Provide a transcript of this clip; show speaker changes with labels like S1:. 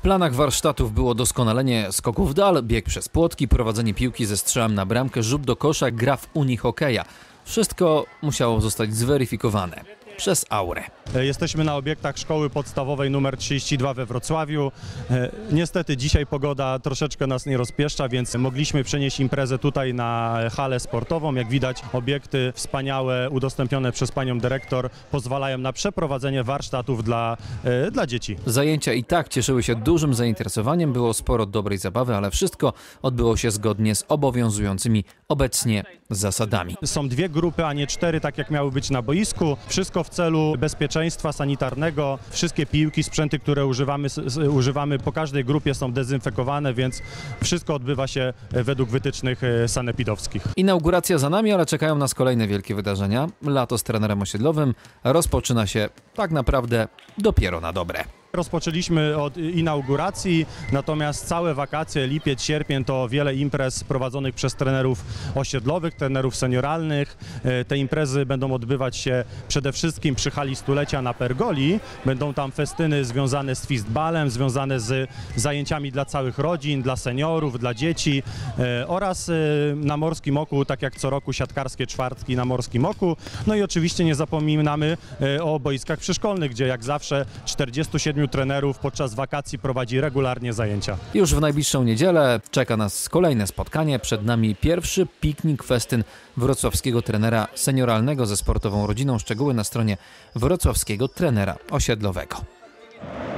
S1: planach warsztatów było doskonalenie skoków w dal, bieg przez płotki, prowadzenie piłki ze strzałem na bramkę, rzut do kosza, gra w unihokeja. Wszystko musiało zostać zweryfikowane przez Aurę.
S2: Jesteśmy na obiektach szkoły podstawowej nr 32 we Wrocławiu. Niestety dzisiaj pogoda troszeczkę nas nie rozpieszcza, więc mogliśmy przenieść imprezę tutaj na halę sportową. Jak widać, obiekty wspaniałe, udostępnione przez panią dyrektor, pozwalają na przeprowadzenie warsztatów dla dzieci.
S1: Zajęcia i tak cieszyły się dużym zainteresowaniem, było sporo dobrej zabawy, ale wszystko odbyło się zgodnie z obowiązującymi obecnie zasadami.
S2: Są dwie grupy, a nie cztery, tak jak miały być na boisku. Wszystko w celu bezpieczeństwa sanitarnego. Wszystkie piłki, sprzęty, które używamy po każdej grupie są dezynfekowane, więc wszystko odbywa się według wytycznych sanepidowskich.
S1: Inauguracja za nami, ale czekają nas kolejne wielkie wydarzenia. Lato z trenerem osiedlowym rozpoczyna się tak naprawdę dopiero na dobre.
S2: Rozpoczęliśmy od inauguracji, natomiast całe wakacje, lipiec, sierpień to wiele imprez prowadzonych przez trenerów osiedlowych, trenerów senioralnych. Te imprezy będą odbywać się przede wszystkim przy hali stulecia na Pergoli. Będą tam festyny związane z fistbalem, związane z zajęciami dla całych rodzin, dla seniorów, dla dzieci oraz na Morskim Oku, tak jak co roku, siatkarskie czwartki na Morskim Oku. No i oczywiście nie zapominamy o boiskach przyszkolnych, gdzie jak zawsze 47 trenerów podczas wakacji prowadzi regularnie zajęcia.
S1: Już w najbliższą niedzielę czeka nas kolejne spotkanie. Przed nami pierwszy piknik festyn wrocławskiego trenera senioralnego ze sportową rodziną. Szczegóły na stronie wrocławskiego trenera osiedlowego.